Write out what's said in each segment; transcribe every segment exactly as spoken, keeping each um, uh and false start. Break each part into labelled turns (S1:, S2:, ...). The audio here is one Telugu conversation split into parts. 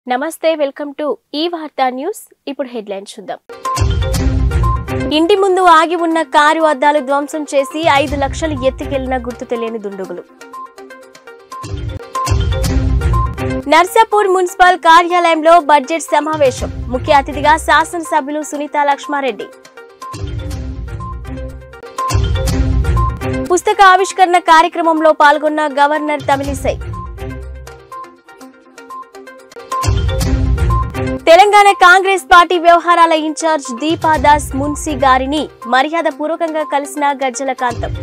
S1: నమస్తే వెల్కమ్ టు ఈ వార్తా న్యూస్. ఇప్పుడు హెడ్లైన్స్ చూద్దాం. ఇంటి ముందు ఆగి ఉన్న కారు అద్దాలు ధ్వంసం చేసి ఐదు లక్షలు ఎత్తుకెళ్లిన గుర్తు తెలియని దుండగులు. నర్సాపూర్ మున్సిపల్ కార్యాలయంలో బడ్జెట్ సమావేశం. ముఖ్య అతిథిగా శాసనసభ్యులు సునీత లక్ష్మారెడ్డి. పుస్తక ఆవిష్కరణ కార్యక్రమంలో పాల్గొన్న గవర్నర్ తమిళిసై. తెలంగాణ కాంగ్రెస్ పార్టీ వ్యవహారాల ఇన్ఛార్జ్ దీపాదాస్ మున్సి గారిని మర్యాద పూర్వకంగా కలిసిన గజ్జల కాంతం.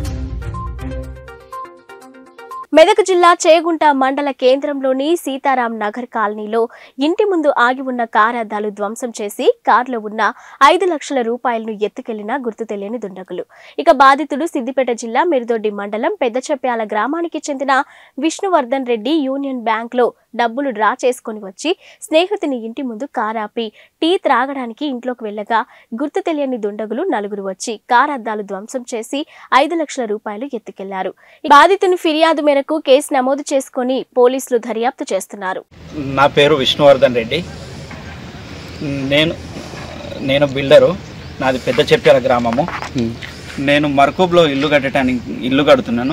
S1: మెదక్ జిల్లా చేగుంట మండల కేంద్రంలోని సీతారాం నగర్ కాలనీలో ఇంటి ముందు ఆగి ఉన్న కారు అద్దాలు ధ్వంసం చేసి కారులో ఉన్న ఐదు లక్షల రూపాయలను ఎత్తుకెళ్లిన గుర్తు తెలియని దుండగులు. ఇక బాధితుడు సిద్దిపేట జిల్లా మిర్దొడ్డి మండలం పెద్దచెప్యాల గ్రామానికి చెందిన విష్ణువర్ధన్ రెడ్డి యూనియన్ బ్యాంక్ లో డబ్బులు డ్రా చేసుకుని వచ్చి స్నేహితుని ఇంటి ముందు కారు ఆపి టీ త్రాగడానికి ఇంట్లోకి వెళ్లగా గుర్తు తెలియని దుండగులు నలుగురు వచ్చి కారు అద్దాలు ధ్వంసం చేసి ఐదు లక్షల రూపాయలు ఎత్తుకెళ్లారు. బాధితుని ఫిర్యాదు మేరకు కేసు నమోదు చేసుకుని పోలీసులు దర్యాప్తు చేస్తున్నారు.
S2: నా పేరు విష్ణువర్ధన్ రెడ్డి. నేను నేను బిల్డరు. నాది పెద్ద చెప్పాల గ్రామము. నేను మర్కూబ్లో ఇల్లు కట్టడానికి ఇల్లు కడుతున్నాను.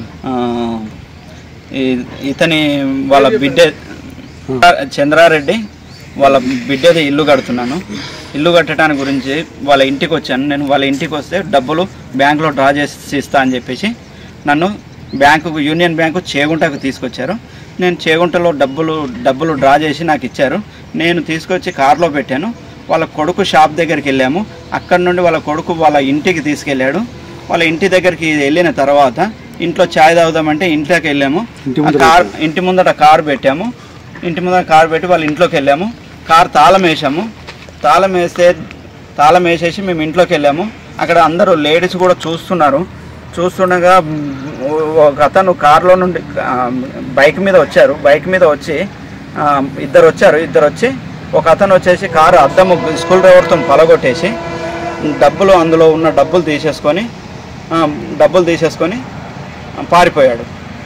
S2: ఇతని వాళ్ళ బిడ్డ చంద్రారెడ్డి వాళ్ళ బిడ్డది ఇల్లు కడుతున్నాను. ఇల్లు కట్టడానికి గురించి వాళ్ళ ఇంటికి వచ్చాను. నేను వాళ్ళ ఇంటికి వస్తే డబ్బులు బ్యాంకులో డ్రా చేసి ఇస్తా అని చెప్పేసి నన్ను బ్యాంకుకు యూనియన్ బ్యాంకు చేగుంటకు తీసుకొచ్చారు. నేను చేగుంటలో డబ్బులు డబ్బులు డ్రా చేసి నాకు ఇచ్చారు. నేను తీసుకొచ్చి కారులో పెట్టాను. వాళ్ళ కొడుకు షాప్ దగ్గరికి వెళ్ళాము. అక్కడ నుండి వాళ్ళ కొడుకు వాళ్ళ ఇంటికి తీసుకెళ్ళాడు. వాళ్ళ ఇంటి దగ్గరికి వెళ్ళిన తర్వాత ఇంట్లో ఛాయ్ తాగుదామంటే ఇంట్లోకి వెళ్ళాము. కార్ ఇంటి ముందట కారు పెట్టాము. ఇంటి ముందర కారు పెట్టి వాళ్ళ ఇంట్లోకి వెళ్ళాము. కారు తాళం వేసాము. తాళం వేస్తే తాళం వేసేసి మేము ఇంట్లోకి వెళ్ళాము. అక్కడ అందరూ లేడీస్ కూడా చూస్తున్నారు. చూస్తుండగా ఒక అతను కారులో నుండి బైక్ మీద వచ్చారు. బైక్ మీద వచ్చి ఇద్దరు వచ్చారు. ఇద్దరు వచ్చి ఒక అతను వచ్చేసి కారు అద్దము స్కూల్ డ్రైవర్తో పలగొట్టేసి డబ్బులు అందులో ఉన్న డబ్బులు తీసేసుకొని డబ్బులు తీసేసుకొని పారిపోయాడు.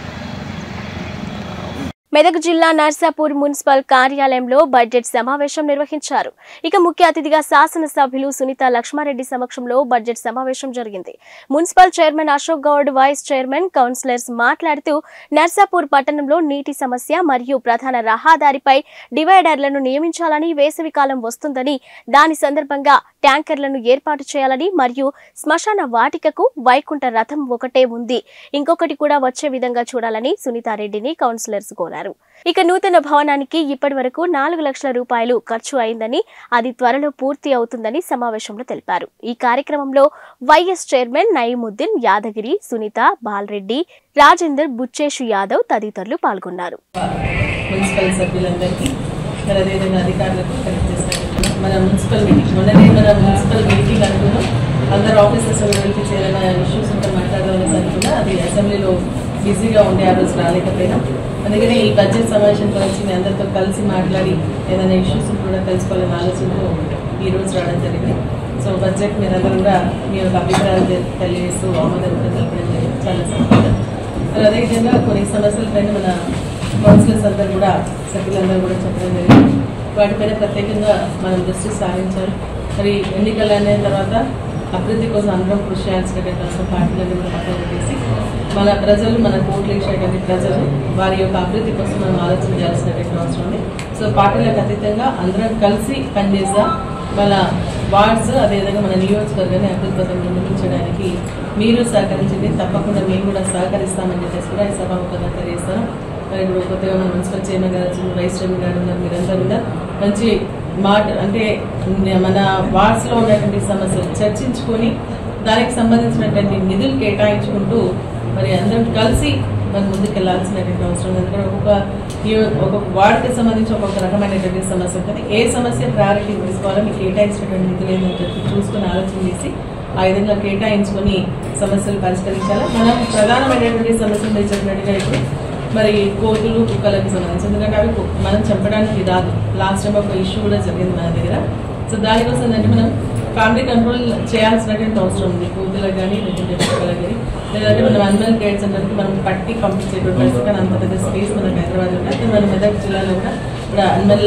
S1: మెదక్ జిల్లా నర్సాపూర్ మున్సిపల్ కార్యాలయంలో బడ్జెట్ సమావేశం నిర్వహించారు. ఇక ముఖ్య అతిథిగా శాసనసభ్యులు సునీత లక్ష్మారెడ్డి సమక్షంలో బడ్జెట్ సమావేశం జరిగింది. Municipal chairman Ashok Goud, vice chairman, councillors మాట్లాడుతూ నర్సాపూర్ పట్టణంలో నీటి సమస్య మరియు ప్రధాన రహదారిపై డివైడర్లను నియమించాలని, వేసవికాలం వస్తుందని దాని సందర్భంగా ట్యాంకర్లను ఏర్పాటు చేయాలని మరియు శ్మశాన వాటికకు వైకుంఠ రథం ఒకటే ఉంది, ఇంకొకటి కూడా వచ్చే విధంగా చూడాలని సునీతారెడ్డిని కౌన్సిలర్స్ కోరారు. ఇక నూతన భవనానికి ఇప్పటి వరకు నాలుగు లక్షల రూపాయలు ఖర్చు అయిందని, అది త్వరలో పూర్తి అవుతుందని సమావేశంలో తెలిపారు. ఈ కార్యక్రమంలో వైఎస్ చైర్మన్ నయీముద్దీన్, యాదగిరి, సునీత, బాలరెడ్డి, రాజేందర్, బుచ్చేషు యాదవ్ తదితరులు పాల్గొన్నారు.
S3: మున్సిపల్ సభ్యులందరికీ అదేవిధంగా అధికారులకు కలెక్ట్ చేస్తారు. మన మున్సిపల్ మీటింగ్ మొన్ననే మన మున్సిపల్ మీటింగ్ అనుకున్నాం. అందరు ఆఫీసర్స్ వెళ్ళి చేయాలన్న ఇష్యూస్ ఉంటే మాట్లాడాలని అనుకున్నా. అది అసెంబ్లీలో బిజీగా ఉండే ఆ రోజు రాలేకపోయినా. అందుకనే ఈ బడ్జెట్ సమావేశం గురించి మీ అందరితో కలిసి మాట్లాడి ఏదైనా ఇష్యూస్ కూడా తెలుసుకోవాలని ఆలోచనతో ఈ రోజు రావడం జరిగింది. సో బడ్జెట్ మీరందరూ కూడా మీ యొక్క అభిప్రాయాలు తెలియజేస్తూ ఆమోదం తెలపడం జరిగింది. చాలా సంతోషం. అదేవిధంగా కొన్ని సమస్యలపైన మన కౌన్సిలర్స్ అందరూ కూడా సభ్యులందరూ కూడా చెప్పడం జరిగింది. వాటిపైన ప్రత్యేకంగా మనం దృష్టి సారించాలి. మరి ఎన్నికలు అయిన తర్వాత అభివృద్ధి కోసం అందరం కృషి చేయాల్సినటువంటి అవసరం పార్టీలన్నీ కూడా పక్కన పెట్టేసి మన ప్రజలు మన కోట్లు ఇచ్చేటువంటి ప్రజలు వారి యొక్క అభివృద్ధి కోసం మనం ఆలోచన చేయాల్సినటువంటి అవసరం ఉంది. సో పార్టీలకు అతీతంగా అందరం కలిసి పనిచేద్దాం. మన వార్డ్స్ అదేవిధంగా మన నియోజకవర్గాన్ని అభివృద్ధి పథకం నిర్మించడానికి మీరు సహకరించింది తప్పకుండా మేము కూడా సహకరిస్తామని చెప్పేసి కూడా ఈ సభాముఖంగా తెలియజేస్తాను. మరి ఇప్పుడు కొత్తగా మన మున్సిపల్ చైర్మన్ గారు, వైస్ చైర్మన్ గారు ఉన్నారు. మీరందరూ కూడా మంచి మాట అంటే మన వార్డ్స్లో ఉన్నటువంటి సమస్యలు చర్చించుకొని దానికి సంబంధించినటువంటి నిధులు కేటాయించుకుంటూ మరి అందరం కలిసి మనం ముందుకు వెళ్లాల్సినటువంటి అవసరం. ఎందుకంటే ఒక్కొక్క ఒక్కొక్క వార్డుకి సంబంధించి ఒక్కొక్క రకమైనటువంటి సమస్య ఉంటుంది. ఏ సమస్య ప్రయారిటీ తీసుకోవాలో మీకు కేటాయించినటువంటి నిధులు ఏంటంటే చూసుకుని ఆలోచన చేసి ఆ విధంగా కేటాయించుకొని సమస్యలు పరిష్కరించాలి. మనం ప్రధానమైనటువంటి సమస్యలు మీరు చెప్పినట్టుగా ఇప్పుడు మరి కోతులు, కుక్కలకు సంబంధించి, ఎందుకంటే అవి మనం చెప్పడానికి రాదు. లాస్ట్ టైం ఒక ఇష్యూ కూడా జరిగింది మన దగ్గర. సో దానికోసం అంటే మనం ఫ్యామిలీ కంట్రోల్ చేయాల్సినటువంటి అవసరం ఉంది. కూతులకు కానీ లేకుంటే పిల్లలకు కానీ, లేదంటే మనం అనిమల్ కేర్ సెంటర్కి మనం పట్టి పంపించేటువంటి పరిస్థితి. కానీ అంత పెద్ద స్పేస్ మనకు హైదరాబాద్ ఉంది. అయితే మన మెదక్ జిల్లాలో కూడా ఇప్పుడు animal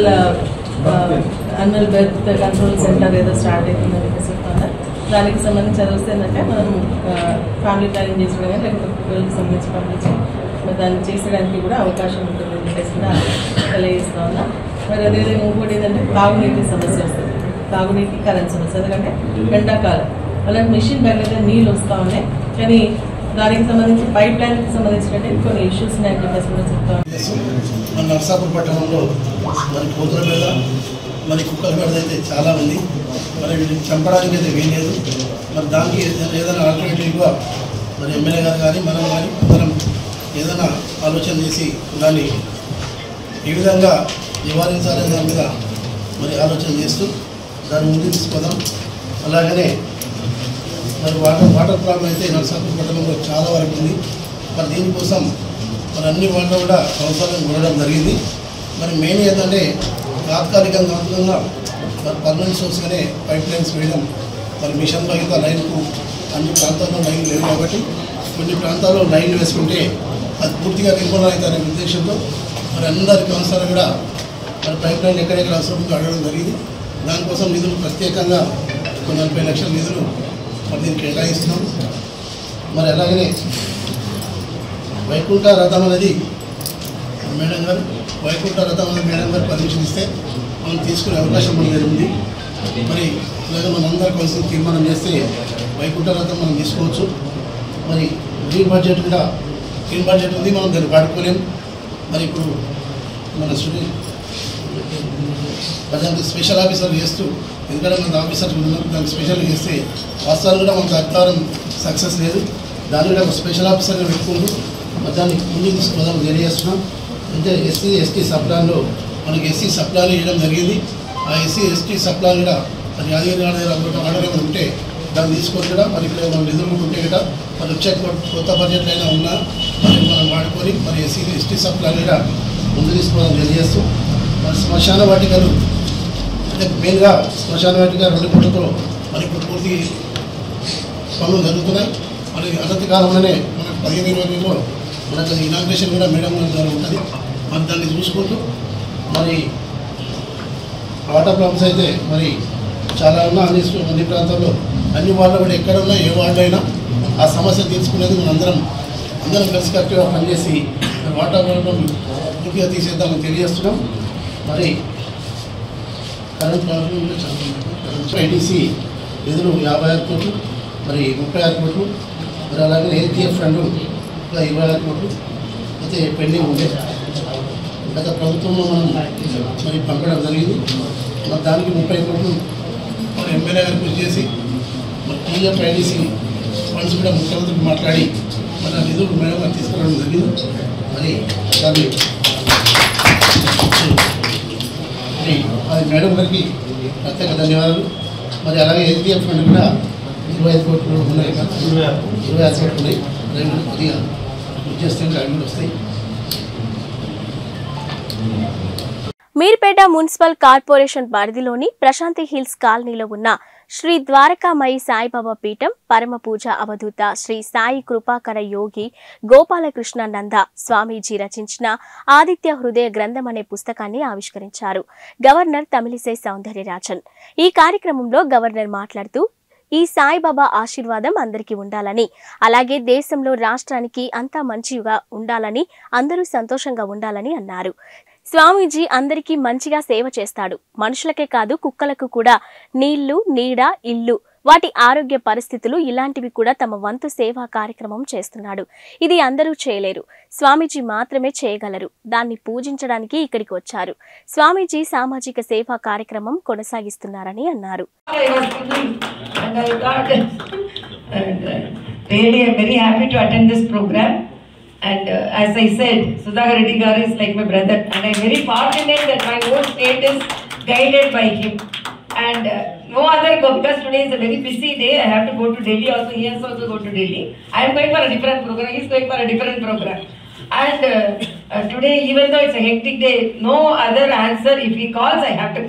S3: animal birth control centre ఏదో స్టార్ట్ అవుతుందని చెప్పేసి చెప్తున్నారు. దానికి సంబంధించి చదివిస్తే ఏంటంటే మనం ఫ్యామిలీ ప్లానింగ్ చేసుకోవడం కానీ లేకపోతే పిల్లలకు సంబంధించి పంపించి దాన్ని చేసేయడానికి కూడా అవకాశం ఉంటుందని చెప్పేసి కూడా తెలియజేస్తా ఉన్నా. మరి అదేవిధంగా ఇంకోటి ఏంటంటే తాగునీటి సమస్య వస్తుంది, తాగునీటి కరెంట్ సమస్య. ఎందుకంటే ఎండాకాలం అలాంటి మిషన్ బయట నీళ్ళు వస్తూ ఉన్నాయి, కానీ దానికి సంబంధించి పైప్ లైన్కి సంబంధించినటువంటి కొన్ని ఇష్యూస్ ఉన్నాయని చెప్పేసి కూడా చెప్తా ఉన్నాం.
S4: మన నర్సాపూర్ పట్టణంలో మరి కోతుల మీద మరి కుక్కల మీద అయితే చాలా ఉంది. మరి వీటిని చంపడానికి అయితే వీలేదు. మరి దానికి ఏదైనా ఆల్టర్నేటివ్గా మరి ఎమ్మెల్యే గారు కానీ మనం కానీ అందరం ఏదైనా ఆలోచన చేసి దాన్ని ఏ విధంగా నివారించాలనే దాని మీద మరి ఆలోచన చేస్తూ దాన్ని ముందుకు తీసుకుందాం. అలాగనే మరి వాటర్ వాటర్ ప్రాబ్లం అయితే నర్సాపూర్ పట్టణంలో చాలా వరకు ఉంది. మరి దీనికోసం మరి అన్ని వాటర్ కూడా అవసరం ఉండడం జరిగింది. మరి మెయిన్ ఏంటంటే తాత్కాలికంగా అనుకూలంగా మరి పర్మనెంట్ సోర్స్గానే పైప్ లైన్స్ వేయడం. మరి మిషన్ బయట లైన్కు అన్ని ప్రాంతాల్లో లైన్ లేవు కాబట్టి కొన్ని ప్రాంతాల్లో లైన్లు వేసుకుంటే అది పూర్తిగా నిర్మూలన అవుతారనే ఉద్దేశంతో మరి అందరి కౌన్సిలర్ కూడా మరి పైప్ లైన్ ఎక్కడెక్కడ అవసరం ఉందో అడగడం జరిగింది. దానికోసం నిధులు ప్రత్యేకంగా ఒక నలభై లక్షల నిధులు మరి దీనికి కేటాయిస్తున్నాం. మరి అలాగనే వైకుంఠ రథం అనేది మేడం గారు వైకుంఠ రథం అనేది మేడం గారు పర్మిషన్ ఇస్తే మనం తీసుకునే అవకాశం మనకి ఉంది. మరి అలాగే మనందరూ కలిసి తీర్మానం చేస్తే వైకుంఠ రథం మనం తీసుకోవచ్చు. మరి గ్రీన్ బడ్జెట్ కూడా గ్రీన్ బడ్జెట్ ఉంది, మనం దాన్ని వాడుకోలేము. మరి ఇప్పుడు మన స్టూడెంట్ ప్రజెంట్ స్పెషల్ ఆఫీసర్ చేస్తూ ఎందుకంటే మన ఆఫీసర్ ఉన్నప్పుడు దాన్ని స్పెషల్ చేస్తే వాస్తవాలు కూడా మనకు అధికారం సక్సెస్ లేదు. దాన్ని కూడా ఒక స్పెషల్ ఆఫీసర్గా పెట్టుకుంటూ దాన్ని ముందుకు తీసుకుని తెలియజేస్తున్నాం. అంటే ఎస్సీ ఎస్టీ సప్లాన్లో మనకి ఎస్సీ సప్లాన్ ఇవ్వడం జరిగింది. ఆ ఎస్సీ ఎస్టీ సప్లాన్ కూడా మరి యాదగిరి దగ్గర ఆర్డర్ ఏమైనా ఉంటే దాన్ని తీసుకొని కూడా మరి ఇక్కడ మనం నిధులు ఉంటే కూడా మరి వచ్చే కొత్త బడ్జెట్లు అయినా ఉన్నా మరి మనం వాడుకొని మరి ఎస్సీ ఎస్టీ సప్లాన్ కూడా ముందు తీసుకోవడం తెలియజేస్తూ మరి శ్మశాన వాటికలు అంటే మెయిన్గా శ్మశాన వాటిక రెండు కోట్లతో మరి ఇప్పుడు పూర్తి పనులు జరుగుతున్నాయి. మరి అనతి కాలంలోనే మనకు పదిహేను ఇరవై వేలలో మనకు ఇనాగ్రేషన్ కూడా మేడం ద్వారా ఉంటుంది. మరి దాన్ని చూసుకుంటూ మరి వాటర్ ప్రాబ్లమ్స్ అయితే మరి చాలా ఉన్నా అన్ని అన్ని ప్రాంతాల్లో అన్ని వార్డులు కూడా ఎక్కడ ఉన్నా ఏ వార్డు అయినా ఆ సమస్య తీర్చుకునేది మనం అందరం అందరం కలిసి కరెక్ట్గా పనిచేసి వాటర్ ప్రాబ్లం పూర్తిగా తీసేద్దామని తెలియజేస్తున్నాం. మరి కరెంట్ ప్రాబ్లం కూడా చాలా కరెంట్ ఐటీసీ నిధులు యాభై ఆరు కోట్లు మరి ముప్పై ఆరు కోట్లు మరి అలాగే ఏటీఎఫ్ ఫండ్ ఇంకా ఇరవై ఆరు కోట్లు అయితే పెండింగ్ ఉండే గత ప్రభుత్వంలో మనం మరి పంపడం జరిగింది. మరి దానికి ముప్పై కోట్లు మరి ఎమ్మెల్యే గారు కృషి చేసి మరి టీఎఫ్ ఐటీసీ ఫండ్స్ కూడా ముఖ్యమంత్రికి మాట్లాడి మరి ఆ నిధులు మేడం గారు తీసుకురావడం జరిగింది. మరి దాన్ని అది మేడం గారికి ప్రత్యేక ధన్యవాదాలు. మరి అలాగే ఎస్డిఎఫ్ ఫండ్ కూడా ఇరవై ఐదు కోట్లు ఉన్నాయి, ఇరవై ఐదు కోట్లు ఉన్నాయి. రెండు కొద్దిగా కృషి చేస్తే అవి కూడా వస్తాయి.
S1: మీర్పేట మున్సిపల్ కార్పొరేషన్ పరిధిలోని ప్రశాంతి హిల్స్ కాలనీలో ఉన్న శ్రీ ద్వారకామయి సాయిబాబా పీఠం పరమ పూజ అవధూత శ్రీ సాయి కృపాకర యోగి గోపాలకృష్ణ నంద స్వామీజీ రచించిన ఆదిత్య హృదయ గ్రంథం అనే పుస్తకాన్ని ఆవిష్కరించారు గవర్నర్ తమిళిసై సౌందర్యరాజన్. ఈ కార్యక్రమంలో గవర్నర్ మాట్లాడుతూ ఈ సాయిబాబా ఆశీర్వాదం అందరికీ ఉండాలని, అలాగే దేశంలో రాష్ట్రానికి అంతా మంచిగా ఉండాలని, అందరూ సంతోషంగా ఉండాలని అన్నారు. స్వామీజీ అందరికీ మంచిగా సేవ చేస్తాడు. మనుషులకే కాదు కుక్కలకు కూడా నీళ్లు, నీడ, ఇల్లు, వాటి ఆరోగ్య పరిస్థితులు ఇలాంటివి కూడా తమ వంతు సేవా కార్యక్రమం చేస్తున్నాడు. ఇది అందరూ చేయలేరు, స్వామీజీ మాత్రమే చేయగలరు. దాన్ని పూజించడానికి ఇక్కడికి వచ్చారు. స్వామీజీ సామాజిక సేవా కార్యక్రమం కొనసాగిస్తున్నారని అన్నారు.
S5: And uh, as I said, Sudhakar Reddy Garu is like my brother, and I am very fortunate that my whole state is guided by him. And uh, no other go, because today is a very busy day. I have to go to Delhi also. He has also go to Delhi. I am going for a different program. He is going for a different program. And uh, uh, today, even though it's a hectic day, no other answer. If he calls, I have to come.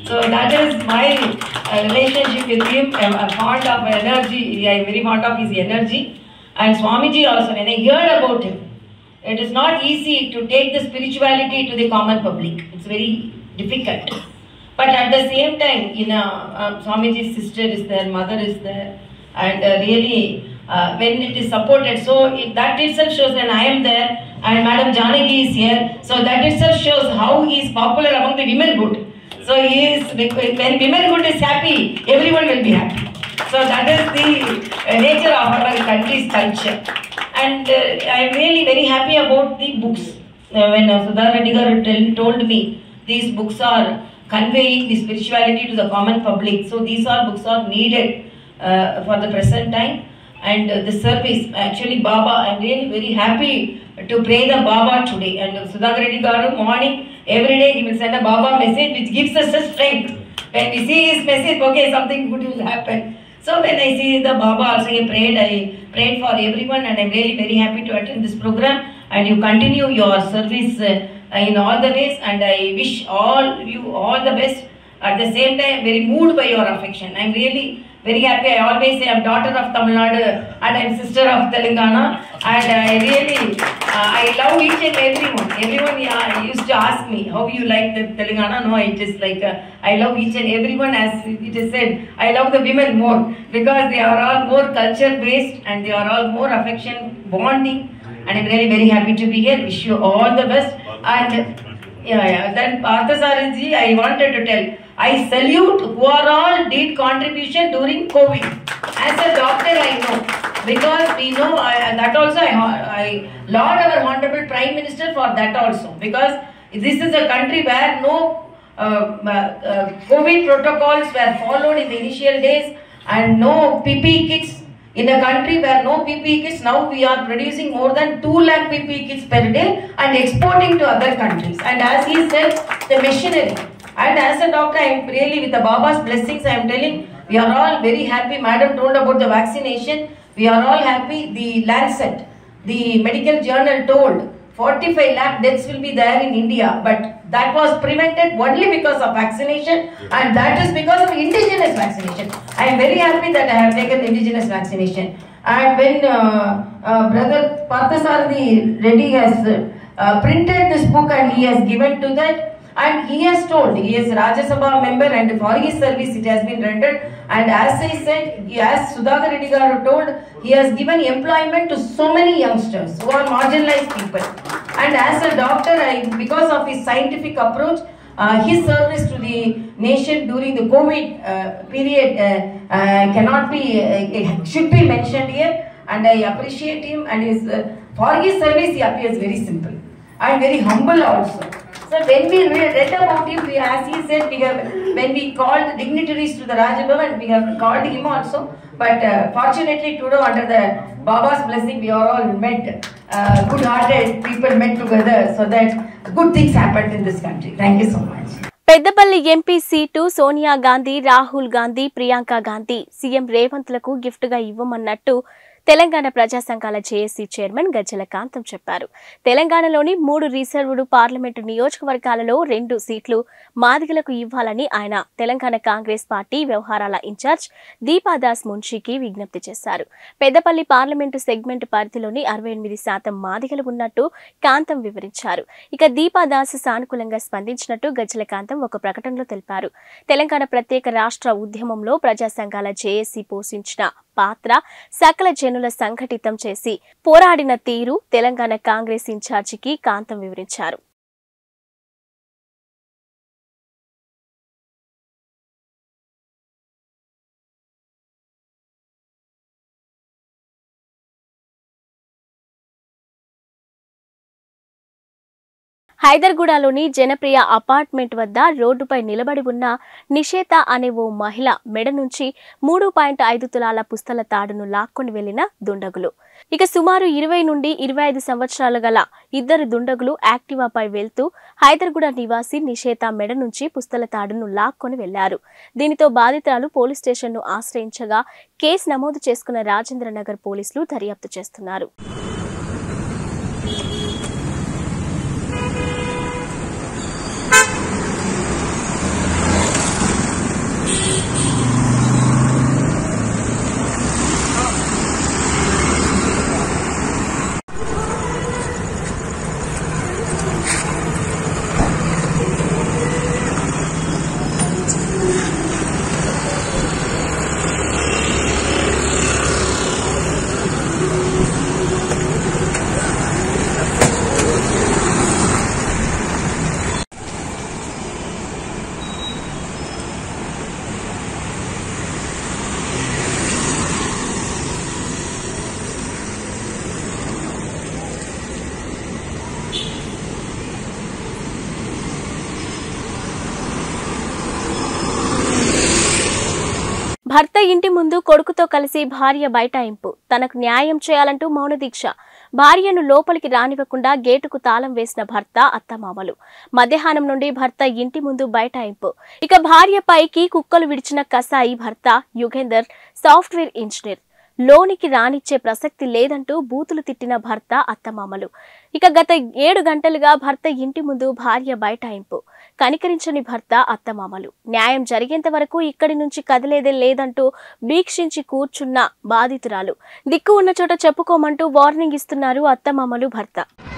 S5: So that is my uh, relationship with him. I'm, I'm fond of energy. I'm very fond of his energy. And Swamiji also, when I heard about him, it is not easy to take the spirituality to the common public. It's very difficult. But at the same time, you know, um, Swamiji's sister is there, mother is there, and uh, really, uh, when it is supported, so it, that itself shows when I am there, and Madam Janaki is here, so that itself shows how he is popular among the womenhood. So he is, when womenhood is happy, everyone will be happy. So that is the uh, nature of our country's culture. And uh, I am really very happy about the books. Uh, when uh, Sudha Reddy garu told me, these books are conveying the spirituality to the common public. So these are books are needed uh, for the present time. And uh, the service, actually Baba, I am really very happy to pray the Baba today. And uh, Sudha Reddy garu morning, every day he will send a Baba message which gives us a strength. When we see his message, okay, something good will happen. So when I see the Baba also, I prayed, I prayed for everyone, and I am really very happy to attend this program. And you continue your service uh, in all the ways, and I wish all you all the best. At the same time, very moved by your affection. I am really very happy. I always say I am daughter of Tamil Nadu and I am sister of Telangana. And I really, uh, I love each and everyone. Everyone yeah, used to ask me, how you like the Telangana? No, it is like, uh, I love each and everyone. As it is said, I love the women more because they are all more culture based and they are all more affection bonding. And I am really very happy to be here. Wish you all the best. And yeah, yeah. Then Parthasarathy, I wanted to tell, I salute who are all did contribution during COVID. As a doctor, I know. Because we know, uh, that also I, I laud our Honorable Prime Minister for that also. Because this is a country where no uh, uh, COVID protocols were followed in the initial days and no P P E kits. In a country where no P P E kits, now we are producing more than two lakh P P E kits per day and exporting to other countries. And as he said, the machinery. And as a doctor, I am really with the Baba's blessings, I am telling, we are all very happy. Madam told about the vaccination. We are all happy. The Lancet, the medical journal told forty-five lakh deaths will be there in India. But that was prevented only because of vaccination. And that is because of indigenous vaccination. I am very happy that I have taken indigenous vaccination. And when uh, uh, Brother Parthasarathy Reddy has uh, printed this book and he has given to that, and he has told, he is Rajya Sabha member and for his service it has been rendered. And as I said, as Sudhakar Reddy garu told, he has given employment to so many youngsters who are marginalized people. And as a doctor, I, because of his scientific approach, uh, his service to the nation during the COVID uh, period uh, uh, cannot be, uh, should be mentioned here. And I appreciate him, and his, uh, for his service he appears very simple and very humble also. So when we read about him, we, as he said, we have, when we called dignitaries to the Raj Bhavan, we have called him also. But uh, fortunately today, under the Baba's blessing, we are all met, uh, good-hearted people met together so that good things happened in this country. Thank you so much.
S1: Peddapalli MP seat Sonia Gandhi, Rahul Gandhi, Priyanka Gandhi CM Revanth లకు గిఫ్ట్ గా ఇవ్వమన్నట్టు తెలంగాణ ప్రజా సంఘాల జేఏసీ చైర్మన్ గజ్జల కాంతం చెప్పారు. తెలంగాణలోని మూడు రిజర్వ్డ్ పార్లమెంటు నియోజకవర్గాలలో రెండు సీట్లు మాదిగలకు ఇవ్వాలని ఆయన తెలంగాణ కాంగ్రెస్ పార్టీ వ్యవహారాల ఇన్ఛార్జ్ దీపాదాస్ మున్షీకి విజ్ఞప్తి చేశారు. పెద్దపల్లి పార్లమెంటు సెగ్మెంట్ పరిధిలోని అరవై ఎనిమిది శాతం మాదిగలు ఉన్నట్టు కాంతం వివరించారు. ఇక దీపాదాస్ సానుకూలంగా స్పందించినట్టు గజ్జల కాంతం ఒక ప్రకటనలో తెలిపారు. తెలంగాణ ప్రత్యేక రాష్ట్ర ఉద్యమంలో ప్రజా సంఘాల జేఏసీ పోషించిన పాత్ర, సకల జనుల సంఘటితం చేసి పోరాడిన తీరు తెలంగాణ కాంగ్రెస్ ఇన్ఛార్జికి కాంతం వివరించారు. హైదర్గూడలోని జనప్రియ అపార్ట్మెంట్ వద్ద రోడ్డుపై నిలబడి ఉన్న నిషేత అనే ఓ మహిళ మెడ నుంచి మూడు పాయింట్ ఐదు తులాల పుస్తల తాడును లాక్కొని వెళ్లిన దుండగులు. ఇక సుమారు ఇరవై నుండి ఇరవై ఐదు సంవత్సరాలు గల ఇద్దరు దుండగులు యాక్టివాపై వెళ్తూ హైదర్గూడ నివాసి నిషేత మెడ నుంచి పుస్తల తాడును లాక్కొని వెళ్లారు. దీనితో బాధితురాలు పోలీస్ స్టేషన్ను ఆశ్రయించగా కేసు నమోదు చేసుకున్న రాజేంద్రనగర్ పోలీసులు దర్యాప్తు చేస్తున్నారు. భర్త ఇంటి ముందు కొడుకుతో కలిసి భార్య బైఠాయింపు. తనకు న్యాయం చేయాలంటూ మౌన దీక్ష. భార్యను లోపలికి రానివ్వకుండా గేటుకు తాళం వేసిన భర్త, అత్తమామలు. మధ్యాహ్నం నుండి భర్త ఇంటి ముందు బైఠాయింపు. ఇక భార్య పైకి కుక్కలు విడిచిన కసాయి భర్త యుగేందర్, సాఫ్ట్వేర్ ఇంజనీర్. లోనికి రానిచ్చే ప్రసక్తి లేదంటూ బూతులు తిట్టిన భర్త, అత్తమామలు. ఇక గత ఏడు గంటలుగా భర్త ఇంటి ముందు భార్య బైఠాయింపు. కనికరించని భర్త, అత్తమామలు. న్యాయం జరిగేంత వరకు ఇక్కడి నుంచి కదిలేదే లేదంటూ భీక్షించి కూర్చున్న బాధితురాలు. దిక్కు ఉన్న చోట చెప్పుకోమంటూ వార్నింగ్ ఇస్తున్నారు అత్తమామలు, భర్త.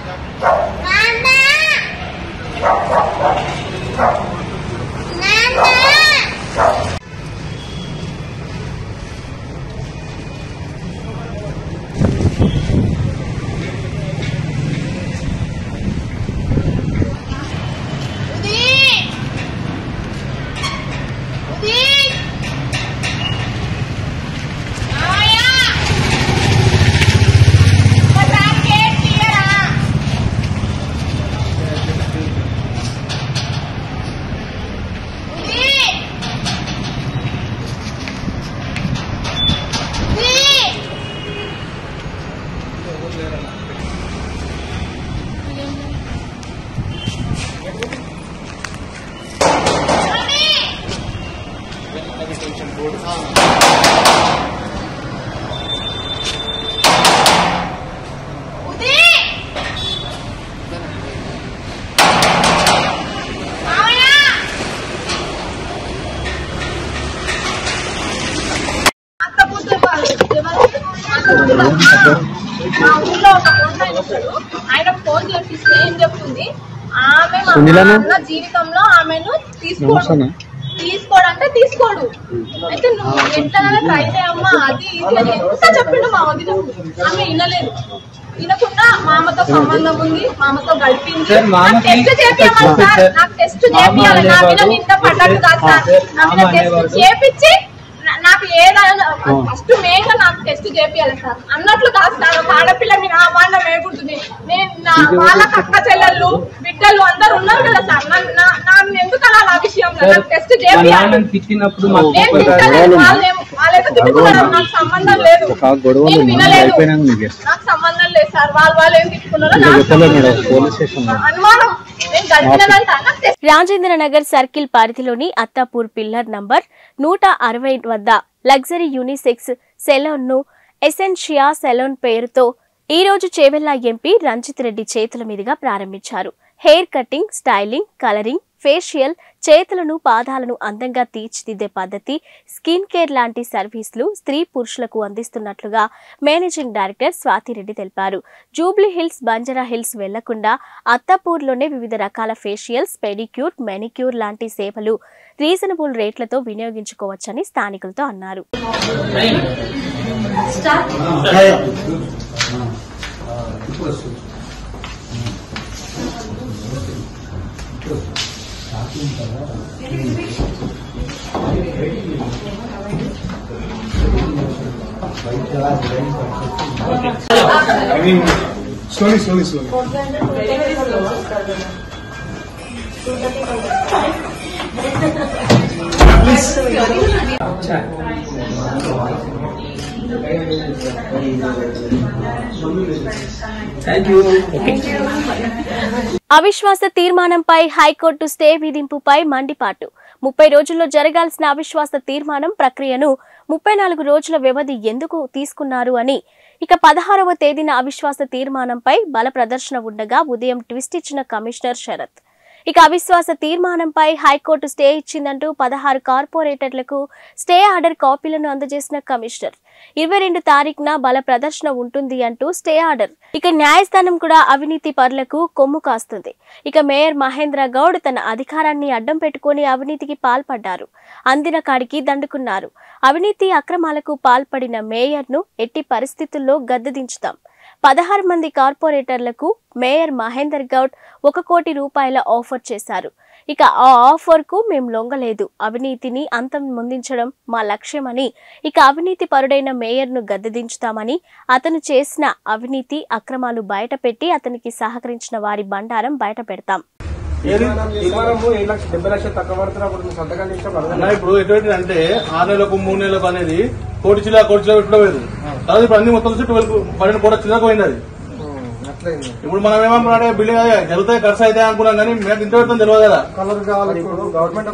S6: ఆయన ఫోన్ చేపిస్తే ఏం చెప్తుంది, ఆమె మా జీవితంలో ఆమెను తీసుకోడు తీసుకోడంటే తీసుకోడు. అయితే నువ్వు ఎట్లా ట్రై చేయమ్మా, అది ఇది అని ఎంత చెప్పిండు మా వదిన. ఆమె వినలేదు. వినకుండా మామతో సంబంధం ఉంది, మామతో గడిపింది. టెస్ట్ చేపియాలి సార్, నాకు టెస్ట్ చేపియాలి, నా మీద నింద పడ్డట్టు కాదు సార్, నా మీద టెస్ట్ చేపించి నాకు ఏదైనా ఫస్ట్ మెయిన్ గా నాకు టెస్ట్ చేపియాలి సార్ అన్నట్లు కాదు సార్. ఒక ఆడపిల్ల మీ నా బాండ వేయకూడుతుంది. నేను నా వాళ్ళ అక్క చెల్లెళ్ళు బిడ్డలు అందరు ఉన్నారు కదా సార్, నన్ను ఎందుకు అలా ఆ విషయంలో నాకు టెస్ట్ చేపియాలి. నేను తిట్టలేదు, వాళ్ళైతే తిట్టుకున్నారు, నాకు సంబంధం లేదు, నేను వినలేదు, నాకు సంబంధం లేదు సార్. వాళ్ళు వాళ్ళు ఏం తిట్టుకున్నారో అనుమానం. నేను గడిపినంత
S1: రాజేంద్ర నగర్ సర్కిల్ పరిధిలోని అత్తాపూర్ పిల్లర్ నంబర్ నూట అరవై వద్ద లగ్జరీ యూనిసెక్స్ సెలూన్ ను ఎసెన్షియా సెలూన్ పేరుతో ఈ రోజు చేవెళ్ల ఎంపీ రంజిత్ రెడ్డి చేతుల మీదుగా ప్రారంభించారు. Hair cutting, styling, colouring, facial, చేతులను పాదాలను అందంగా తీర్చిదిద్దే పద్ధతి, స్కిన్ కేర్ లాంటి సర్వీసులు స్త్రీ పురుషులకు అందిస్తున్నట్లుగా మేనేజింగ్ డైరెక్టర్ స్వాతిరెడ్డి తెలిపారు. జూబ్లీ హిల్స్, బంజారా హిల్స్ వెళ్లకుండా అత్తాపూర్లోనే వివిధ రకాల ఫేషియల్స్, పెడిక్యూర్, మెనిక్యూర్ లాంటి సేవలు రీజనబుల్ రేట్లతో వినియోగించుకోవచ్చని స్థానికులతో అన్నారు.
S7: Slowly, slowly, slowly. Thank you.
S1: అవిశ్వాస తీర్మానంపై హైకోర్టు స్టే విధింపుపై మండిపాటు. ముప్పై రోజుల్లో జరగాల్సిన అవిశ్వాస తీర్మానం ప్రక్రియను ముప్పై నాలుగు రోజుల వ్యవధి ఎందుకు తీసుకున్నారు అని ఇక పదహారవ తేదీన అవిశ్వాస తీర్మానంపై బల ప్రదర్శన ఉండగా ఉదయం ట్విస్ట్ ఇచ్చిన కమిషనర్ శరత్. ఇక అవిశ్వాస తీర్మానంపై హైకోర్టు స్టే ఇచ్చిందంటూ పదహారు కార్పొరేటర్లకు స్టే ఆర్డర్ కాపీలను అందజేసిన కమిషనర్. ఇరవై రెండు తారీఖున బల ప్రదర్శన ఉంటుంది అంటూ స్టే ఆర్డర్. ఇక న్యాయస్థానం కూడా అవినీతి పరులకు కొమ్ము కాస్తుంది. ఇక మేయర్ మహేంద్ర గౌడ్ తన అధికారాన్ని అడ్డం పెట్టుకుని అవినీతికి పాల్పడ్డారు. అందిన కాడికి దండుకున్నారు. అవినీతి అక్రమాలకు పాల్పడిన మేయర్ను ఎట్టి పరిస్థితుల్లో గద్దె దించుతాం. పదహారు మంది కార్పొరేటర్లకు మేయర్ మహేందర్ గౌడ్ ఒక కోటి రూపాయల ఆఫర్ చేశారు. ఇక ఆ ఆఫర్ కు మేము లొంగలేదు. అవినీతిని అంతం ముందించడం మా లక్ష్యమని, ఇక అవినీతి పరుడైన మేయర్ ను గద్దెదించుతామని, అతను చేసిన అవినీతి అక్రమాలు బయటపెట్టి అతనికి సహకరించిన వారి బండారం బయట పెడతాం.
S7: డెబ్బై లక్షలు తక్కువ పడుతున్నప్పుడు సంతకాలు చేసినప్పుడు ఇప్పుడు ఎటువంటి అంటే ఆరు నెలలకు మూడు నెలలకు అనేది కోటి చిల్లా కోటి చిల్లా పెట్టులో లేదు. తర్వాత ఇప్పుడు అన్ని మొత్తం వచ్చి ట్వెల్వ్ పన్నెండు కోట్ల చిల్లకు పోయింది అది. ఇప్పుడు మనం ఏమనుకున్నాడే బిల్డింగ్ జరుగుతాయి ఖర్చు అయితే అనుకున్నాం కానీ మేము ఇంత పెడతాం తెలియదు కదా. కలర్ కావాలి గవర్నమెంట్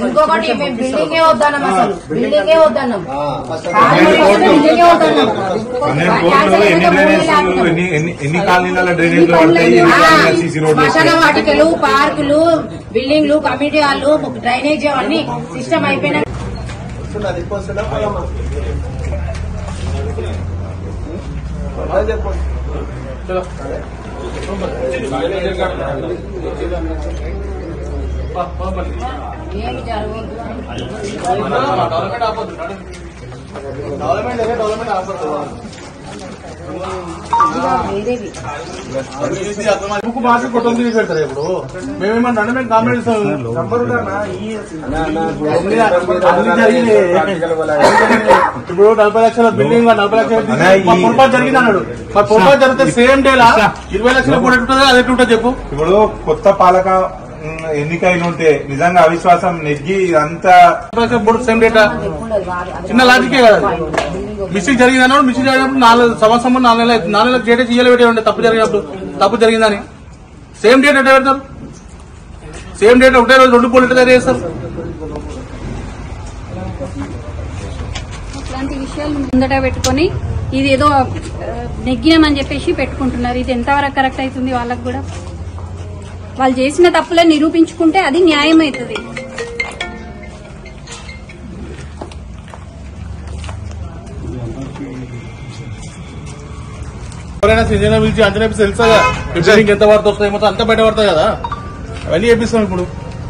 S8: ఎన్ని కాలనీల డ్రైనేజ్
S9: వాటికలు పార్కులు బిల్డింగ్లు కమ్యూనిటీ హాల్లు డ్రైనేజ్ అన్ని సిస్టమ్ అయిపోయినా ఏమి జరగదు.
S7: బుక్ మార్కెట్ కొట్టం తీసి పెడతారు. ఇప్పుడు మేమేమన్నా మేము కాంప్లైంట్ ఇప్పుడు నలభై లక్షల బిల్డింగ్ నలభై లక్షల పొరపాటు జరిగింది అన్నాడు. మరి పొరపాటు జరిగితే సేమ్ డేలా ఇరవై లక్షలు కూడా ఉంటుంది అది ఎట్లుంటుంది చెప్పు.
S8: ఇప్పుడు కొత్త పాలక ఎన్నికైన ఉంటే నిజంగా అవిశ్వాసం నెగ్గి అంతా
S7: సేమ్ డేటా చిన్న లాజికే కదా. మిస్టేక్ జరిగింది అన్నాడు. మిస్టేక్ జరిగినప్పుడు నాలుగు సంవత్సరం నాలుగు నెలలు నాలుగు నెలలకు డేటా చేయలే పెట్టే తప్పు జరిగినప్పుడు తప్పు జరిగిందని సేమ్ డేట్ ఎట్లా పెడతారు? సేమ్ డేట్ ఒకటే రోజు రెండు పోలీసులు తయారు చేస్తారు.
S10: ఇట్లాంటి విషయాలు ముందట పెట్టుకుని ఇది ఏదో నెగ్గినామని చెప్పేసి పెట్టుకుంటున్నారు. ఇది ఎంతవరకు కరెక్ట్ అవుతుంది? వాళ్ళకు కూడా వాళ్ళు చేసిన తప్పులే నిరూపించుకుంటే అది న్యాయం అవుతుంది.
S7: ఎవరైనా సీజన్ పిలిచి అంచనా తెలుసా బిల్డింగ్ ఎంత పడుతూ వస్తాయి మొత్తం అంతా బయట పడతాయి కదా. అవన్నీ చేపిస్తాం. ఇప్పుడు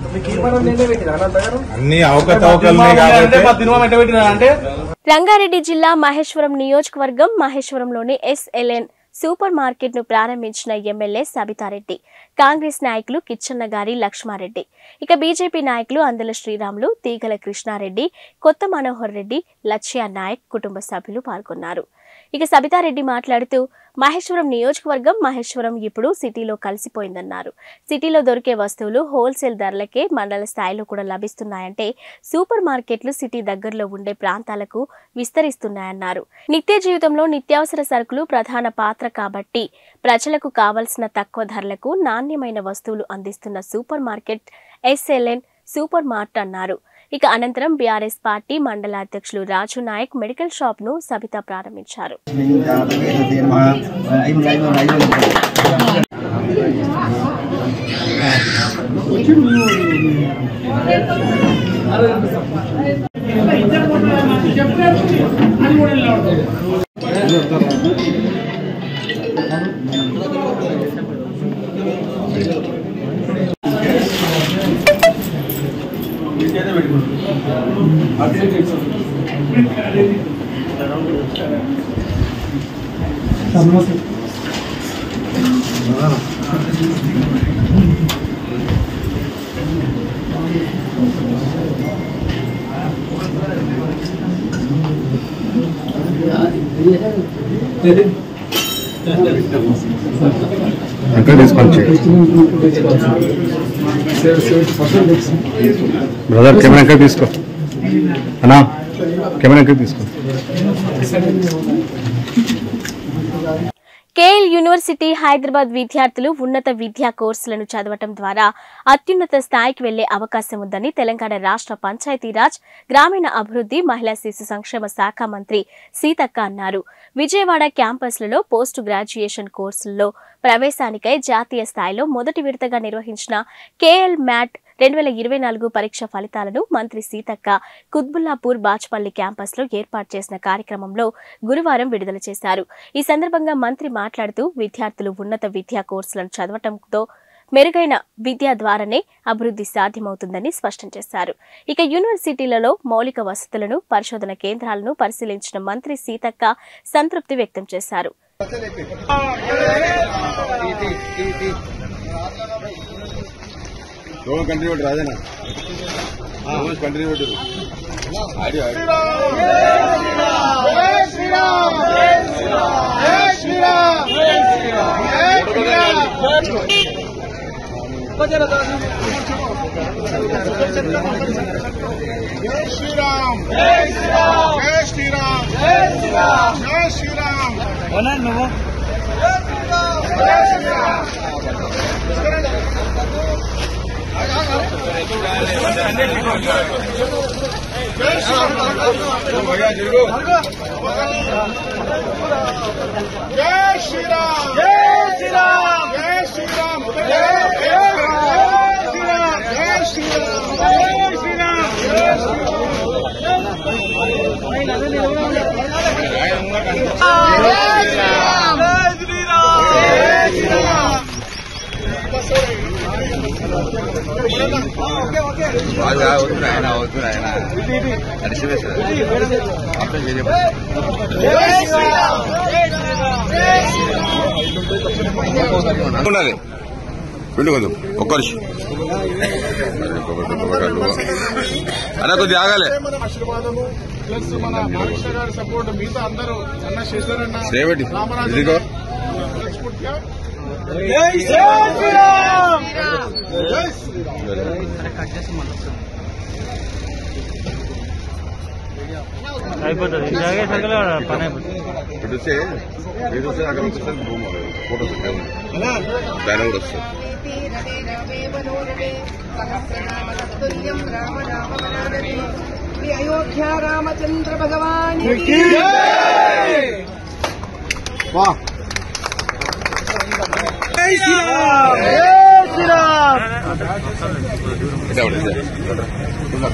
S8: అన్ని అవకతవకలు
S7: అంటే
S1: రంగారెడ్డి జిల్లా మహేశ్వరం నియోజకవర్గం మహేశ్వరంలోని ఎస్ఎల్ఎన్ సూపర్ మార్కెట్ ను ప్రారంభించిన ఎమ్మెల్యే సబితారెడ్డి, కాంగ్రెస్ నాయకులు కిచ్చన్న గారి లక్ష్మారెడ్డి, ఇక బీజేపీ నాయకులు అందల శ్రీరాములు, తీగల కృష్ణారెడ్డి, కొత్త మనోహర్ రెడ్డి, లక్ష్య నాయక్ కుటుంబ సభ్యులు పాల్గొన్నారు. ఇక సబితారెడ్డి మాట్లాడుతూ మహేశ్వరం నియోజకవర్గం మహేశ్వరం ఇప్పుడు సిటీలో కలిసిపోయిందన్నారు. సిటీలో దొరికే వస్తువులు హోల్సేల్ ధరలకే మండల స్థాయిలో కూడా లభిస్తున్నాయంటే సూపర్ మార్కెట్లు సిటీ దగ్గరలో ఉండే ప్రాంతాలకు విస్తరిస్తున్నాయన్నారు. నిత్య జీవితంలో నిత్యావసర సరుకులు ప్రధాన పాత్ర కాబట్టి ప్రజలకు కావలసిన తక్కువ ధరలకు నాణ్యమైన వస్తువులు అందిస్తున్న supermarket SLN super mart అన్నారు. ఇక అనంతరం బీఆర్ఎస్ పార్టీ మండల అధ్యక్షులు రాజు నాయక్ మెడికల్ షాప్ ను సబిత ప్రారంభించారు.
S8: బ్రదర్ కెమెరా ఎక్కడ తీసుకో అన్నా, కెమెరా ఎక్కడ తీసుకో.
S1: కేఎల్ యూనివర్సిటీ హైదరాబాద్ విద్యార్థులు ఉన్నత విద్యా కోర్సులను చదవటం ద్వారా అత్యున్నత స్థాయికి వెళ్లే అవకాశం ఉందని తెలంగాణ రాష్ట్ర పంచాయతీరాజ్ గ్రామీణ అభివృద్ధి మహిళా శిశు సంక్షేమ శాఖ మంత్రి సీతక్క అన్నారు. విజయవాడ క్యాంపస్లలో పోస్ట్ గ్రాడ్యుయేషన్ కోర్సుల్లో ప్రవేశానికై జాతీయ స్థాయిలో మొదటి విడతగా నిర్వహించిన కేఎల్ మ్యాట్ రెండు వేల ఇరవై నాలుగు పరీక్ష ఫలితాలను మంత్రి సీతక్క కుత్బుల్లాపూర్ బాచ్పల్లి క్యాంపస్ లో ఏర్పాటు చేసిన కార్యక్రమంలో గురువారం విడుదల చేశారు. ఈ సందర్భంగా మంత్రి మాట్లాడుతూ విద్యార్థులు ఉన్నత విద్యా కోర్సులను చదవటంతో మెరుగైన విద్య ద్వారానే అభివృద్ధి సాధ్యమవుతుందని స్పష్టం చేశారు. ఇక యూనివర్సిటీలలో మౌలిక వసతులను, పరిశోధన కేంద్రాలను పరిశీలించిన మంత్రి సీతక్క సంతృప్తి వ్యక్తం చేశారు.
S8: दोनों कंट्रीब्यूट राजा ना दोनों कंट्रीब्यूट आइडिया जय श्री राम
S11: శ్రీరామ్ జై శ్రీరామ్ జై శ్రీరామ్ జై శ్రీరామ్ జై శ్రీరామ్
S2: ఓనా నువ్వు
S11: జై శ్రీరామ్ జై శ్రీరామ్ జై శ్రీరామ్ జై శ్రీరామ్ జై శ్రీరామ్ జై శ్రీరామ్ జై శ్రీరామ్
S12: బాగా అవుతుంది ఆయన అవుతుంది ఆయన ఉండాలి పిండి కొంచెం ఒక్క నిమిషం అలా కొద్దిగా ఆగాలి.
S11: ఆశీర్వాదము ప్లస్ మన బాలకృష్ణ గారి సపోర్ట్ మిగతా అందరూ అన్న శేషరన్న
S12: శ్రేవటి
S11: రామరాజు
S2: అయిపోతుంది పని
S12: ఇప్పుడు వస్తే మీరు వస్తే అక్కడ వస్తే ఫోటో దాని కూడా వస్తుంది.
S13: అయోధ్య రామచంద్ర భగవాన్
S11: జై శ్రీరామ్ జై శ్రీరామ్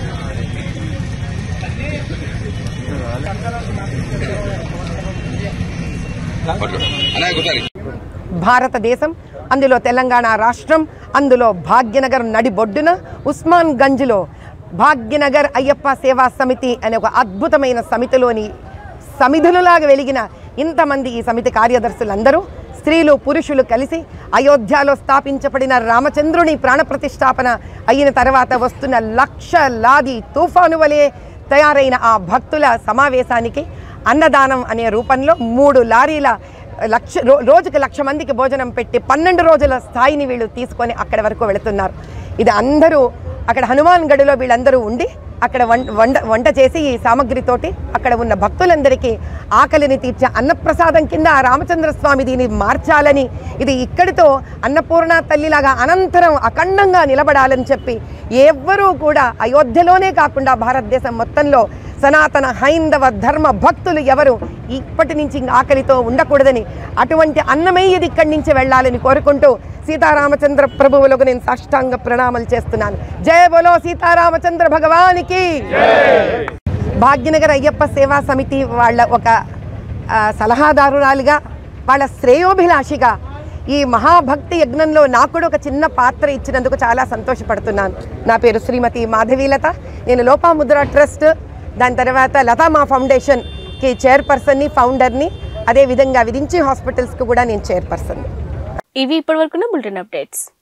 S13: భారతదేశం, అందులో తెలంగాణ రాష్ట్రం, అందులో భాగ్యనగర్ నడిబొడ్డున ఉస్మాన్ గంజ్లో భాగ్యనగర్ అయ్యప్ప సేవా సమితి అనే ఒక అద్భుతమైన సమితిలోని సమిధులులాగా వెలిగిన ఇంతమంది ఈ సమితి కార్యదర్శులందరూ స్త్రీలు పురుషులు కలిసి అయోధ్యలో స్థాపించబడిన రామచంద్రుని ప్రాణప్రతిష్ఠాపన అయిన తర్వాత వస్తున్న లక్షలాది తుఫాను వలె తయారైన ఆ భక్తుల సమావేశానికి అన్నదానం అనే రూపంలో మూడు లారీల లక్ష రోజుకి లక్ష మందికి భోజనం పెట్టి పన్నెండు రోజుల స్థాయిని వీళ్ళు తీసుకొని అక్కడి వరకు వెళుతున్నారు. ఇది అందరూ అక్కడ హనుమాన్ గడిలో వీళ్ళందరూ ఉండి అక్కడ వంట వంట చేసి ఈ సామగ్రితోటి అక్కడ ఉన్న భక్తులందరికీ ఆకలిని తీర్చే అన్నప్రసాదం కింద ఆ రామచంద్ర స్వామి దీన్ని మార్చాలని, ఇది ఇక్కడితో అన్నపూర్ణ తల్లిలాగా అనంతరం అఖండంగా నిలబడాలని చెప్పి ఎవ్వరూ కూడా అయోధ్యలోనే కాకుండా భారతదేశం మొత్తంలో సనాతన హైందవ ధర్మ భక్తులు ఎవరు ఇప్పటి నుంచి ఆకలితో ఉండకూడదని, అటువంటి అన్నమే ఇది ఇక్కడి నుంచి వెళ్ళాలని కోరుకుంటూ సీతారామచంద్ర ప్రభువులకు నేను సాష్టాంగ ప్రణామాలు చేస్తున్నాను. జయ బోలో సీతారామచంద్ర భగవానికి. భాగ్యనగర్ అయ్యప్ప సేవా సమితి వాళ్ళ ఒక సలహాదారురాలుగా, వాళ్ళ శ్రేయోభిలాషిగా ఈ మహాభక్తి యజ్ఞంలో నాకు కూడా ఒక చిన్న పాత్ర ఇచ్చినందుకు చాలా సంతోషపడుతున్నాను. నా పేరు శ్రీమతి మాధవీలత. నేను లోపాముద్ర ట్రస్ట్, దాని తర్వాత లతామా ఫౌండేషన్కి చైర్పర్సన్ని, ఫౌండర్ని, అదేవిధంగా విరించి హాస్పిటల్స్కి కూడా నేను చైర్పర్సన్.
S1: ఇవి ఇప్పటివరకున్న బులెటిన్ అప్డేట్స్.